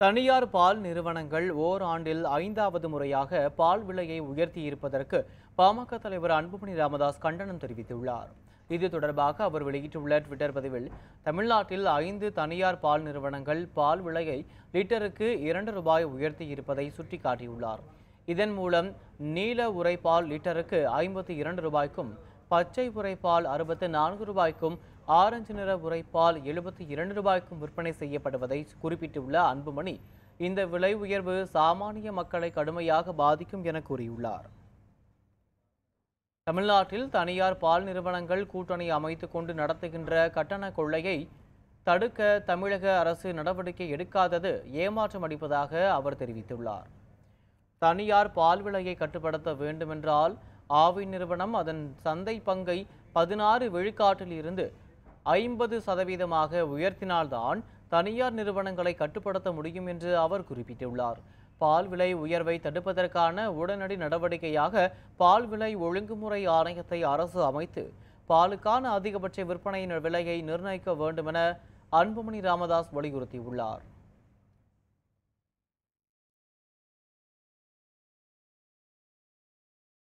தனியார் பால் நிறுவனங்கள் ஓராண்டில் 5வது முறையாக பால் விலையை உயர்த்தியிருப்பதற்கு பாமக தலைவர் அன்புமணி ராமதாஸ் கண்டனம் தெரிவித்துள்ளார். இது தொடர்பாக அவர் வெளியிட்டுள்ள ட்விட்டர் பதிவில், தமிழ்நாட்டில் 5 தனியார் பால் நிறுவனங்கள் பால் விலையை லிட்டருக்கு 2 ரூபாய் உயர்த்தியிருப்பதை சுட்டிக்காட்டியுள்ளார். இதன் மூலம் நீல உரைப்பால் லிட்டருக்கு 52 ரூபாய்க்கும், பச்சை உரைப்பால் 64 ரூபாய்க்கும், ஆரஞ்சு நிற உரைப்பால் 72 ரூபாய்க்கும் விற்பனை செய்யப்படுவதை குறிப்பிட்டுள்ள அன்புமணி, இந்த விலை உயர்வு சாமானிய மக்களை கடுமையாக பாதிக்கும் என கூறியுள்ளார். தமிழ்நாட்டில் தனியார் பால் நிறுவனங்கள் கூட்டணி அமைத்துக் கொண்டு நடத்துகின்ற கட்டண கொள்ளையை தடுக்க தமிழக அரசு நடவடிக்கை எடுக்காதது ஏமாற்றம் அளிப்பதாக அவர் தெரிவித்துள்ளார். தனியார் பால் விலையை கட்டுப்படுத்த வேண்டுமென்றால் ஆவி நிறுவனம் அதன் சந்தை பங்கை 16 விழுக்காட்டில் இருந்து 50% உயர்த்தினால்தான் தனியார் நிறுவனங்களை கட்டுப்படுத்த முடியும் என்று அவர் குறிப்பிட்டுள்ளார். பால் விலை உயர்வை தடுப்பதற்கான உடனடி நடவடிக்கையாக பால் விலை ஒழுங்குமுறை ஆணையத்தை அரசு அமைத்து பாலுக்கான அதிகபட்ச விற்பனை விலையை நிர்ணயிக்க வேண்டும் என அன்புமணி ராமதாஸ் வலியுறுத்தியுள்ளார்.